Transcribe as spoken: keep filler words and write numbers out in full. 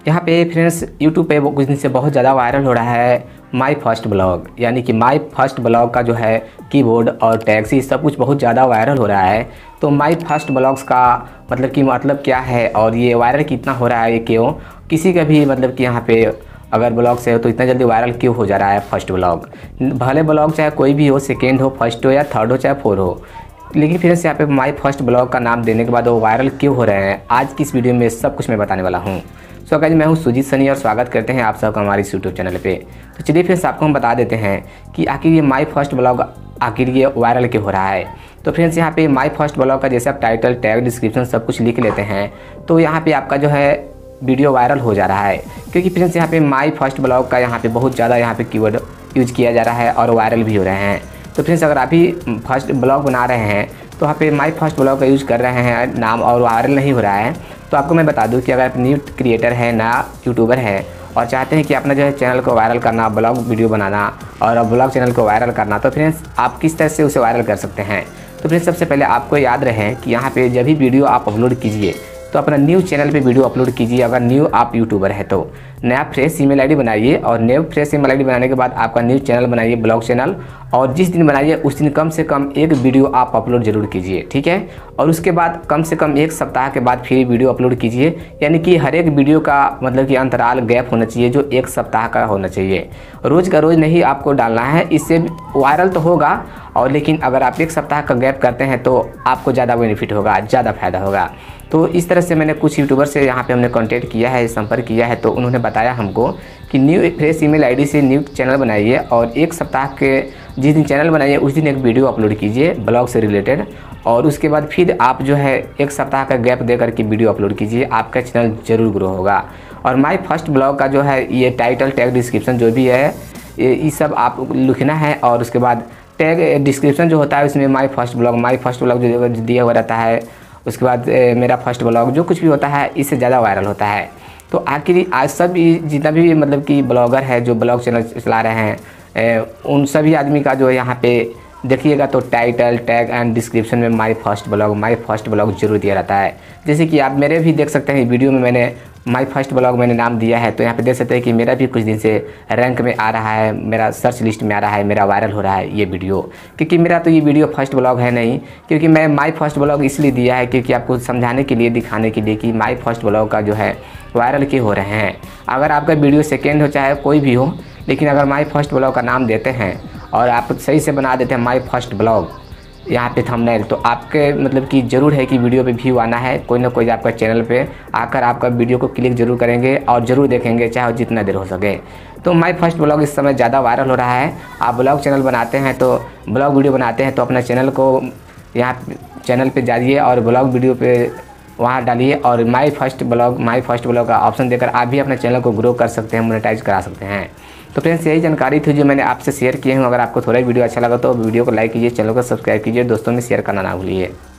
यहाँ पे friends YouTube पे वो कुछ दिन से बहुत ज़्यादा वायरल हो रहा है माय फर्स्ट ब्लॉग, यानी कि माय फर्स्ट ब्लॉग का जो है कीबोर्ड और टैग्स ये सब कुछ बहुत ज़्यादा वायरल हो रहा है। तो माय फर्स्ट ब्लॉग्स का मतलब कि मतलब क्या है और ये वायरल कितना हो रहा है, ये क्यों किसी का भी मतलब कि यहाँ पे अगर ब्लॉग से हो तो इतना जल्दी वायरल क्यों हो जा रहा है फर्स्ट ब्लॉग। भले ब्लॉग चाहे कोई भी हो, सेकेंड हो, फर्स्ट हो या थर्ड हो, चाहे फोर हो, लेकिन फिर से यहाँ पे माय फर्स्ट ब्लॉग का नाम देने के बाद वो वायरल क्यों हो रहे हैं, आज की इस वीडियो में सब कुछ मैं बताने वाला हूँ। सो गाइस, मैं हूँ सुजीत सनी और स्वागत करते हैं आप सबका हमारे इस यूट्यूब चैनल पे। तो चलिए फ्रेंड्स, आपको हम बता देते हैं कि आखिर ये माय फर्स्ट ब्लॉग आखिर ये वायरल क्यों हो रहा है। तो फ्रेंड्स, यहाँ पे माय फर्स्ट ब्लॉग का जैसे आप टाइटल, टैग, डिस्क्रिप्शन सब कुछ लिख लेते हैं तो यहाँ पे आपका जो है वीडियो वायरल हो जा रहा है, क्योंकि फ्रेंड्स यहाँ पे माय फर्स्ट ब्लॉग का यहाँ पे बहुत ज़्यादा यहाँ पे कीवर्ड यूज किया जा रहा है और वायरल भी हो रहे हैं। तो फ्रेंड्स, अगर आप ही फर्स्ट ब्लॉग बना रहे हैं तो यहाँ पे माय फर्स्ट ब्लॉग का यूज़ कर रहे हैं नाम और वायरल नहीं हो रहा है, तो आपको मैं बता दूं कि अगर आप न्यू क्रिएटर है, नया यूट्यूबर है और चाहते हैं कि अपना जो है चैनल को वायरल करना, ब्लॉग वीडियो बनाना और ब्लॉग चैनल को वायरल करना, तो फ्रेंड्स आप किस तरह से उसे वायरल कर सकते हैं। तो फ्रेंड्स, सबसे पहले आपको याद रहे कि यहाँ पे जब भी वीडियो आप अपलोड कीजिए तो अपना न्यू चैनल पे वीडियो अपलोड कीजिए। अगर न्यू आप यूट्यूबर है तो नया फ्रेश ईमेल आईडी बनाइए और न्यू फ्रेश ईमेल आईडी बनाने के बाद आपका न्यू चैनल बनाइए, ब्लॉग चैनल, और जिस दिन बनाइए उस दिन कम से कम एक वीडियो आप अपलोड जरूर कीजिए, ठीक है। और उसके बाद कम से कम एक सप्ताह के बाद फिर वीडियो अपलोड कीजिए, यानी कि हर एक वीडियो का मतलब कि अंतराल गैप होना चाहिए जो एक सप्ताह का होना चाहिए। रोज़ का रोज़ नहीं आपको डालना है, इससे वायरल तो होगा और लेकिन अगर आप एक सप्ताह का गैप करते हैं तो आपको ज़्यादा बेनिफिट होगा, ज़्यादा फायदा होगा। तो इस तरह से मैंने कुछ यूट्यूबर से यहाँ पे हमने कांटेक्ट किया है, संपर्क किया है, तो उन्होंने बताया हमको कि न्यू फ्रेश ईमेल आईडी से न्यू चैनल बनाइए और एक सप्ताह के जिस दिन चैनल बनाइए उस दिन एक वीडियो अपलोड कीजिए ब्लॉग से रिलेटेड, और उसके बाद फिर आप जो है एक सप्ताह का गैप दे करके वीडियो अपलोड कीजिए, आपका चैनल ज़रूर ग्रो होगा। और माय फर्स्ट ब्लॉग का जो है ये टाइटल, टैग, डिस्क्रिप्शन जो भी है ये सब आप लिखना है, और उसके बाद टैग डिस्क्रिप्शन जो होता है उसमें my first blog my first blog जो दिया हुआ रहता है, उसके बाद मेरा फर्स्ट ब्लॉग जो कुछ भी होता है इससे ज़्यादा वायरल होता है। तो आखिर आज सब जितना भी मतलब कि ब्लॉगर है जो ब्लॉग चैनल चला रहे हैं उन सभी आदमी का जो है यहाँ पे देखिएगा तो टाइटल, टैग एंड डिस्क्रिप्शन में my first blog my first blog जरूर दिया रहता है। जैसे कि आप मेरे भी देख सकते हैं वीडियो में मैंने माय फर्स्ट ब्लॉग मैंने नाम दिया है, तो यहाँ पे देख सकते हैं कि मेरा भी कुछ दिन से रैंक में आ रहा है, मेरा सर्च लिस्ट में आ रहा है, मेरा वायरल हो रहा है ये वीडियो। क्योंकि मेरा तो ये वीडियो फर्स्ट ब्लॉग है नहीं, क्योंकि मैं माय फर्स्ट ब्लॉग इसलिए दिया है क्योंकि आपको समझाने के लिए, दिखाने के लिए कि माय फर्स्ट ब्लॉग का जो है वायरल क्यों हो रहे हैं। अगर आपका वीडियो सेकेंड हो चाहे कोई भी हो, लेकिन अगर माय फर्स्ट ब्लॉग का नाम देते हैं और आप सही से बना देते हैं माय फर्स्ट ब्लॉग यहाँ पे थंबनेल, तो आपके मतलब कि ज़रूर है कि वीडियो पे व्यू आना है, कोई ना कोई आपका चैनल पे आकर आपका वीडियो को क्लिक जरूर करेंगे और ज़रूर देखेंगे, चाहे जितना देर हो सके। तो माय फर्स्ट ब्लॉग इस समय ज़्यादा वायरल हो रहा है। आप ब्लॉग चैनल बनाते हैं तो ब्लॉग वीडियो बनाते हैं तो अपना चैनल को यहाँ चैनल पर जाइए और ब्लॉग वीडियो पे वहाँ डालिए और my first blog my first blog का ऑप्शन देकर आप भी अपने चैनल को ग्रो कर सकते हैं, मोनेटाइज करा सकते हैं। तो फ्रेंड्स, यही जानकारी थी जो मैंने आपसे शेयर किए हूँ। अगर आपको थोड़ा वीडियो अच्छा लगा तो वीडियो को लाइक कीजिए, चैनल को सब्सक्राइब कीजिए, दोस्तों में शेयर करना ना भूलिए।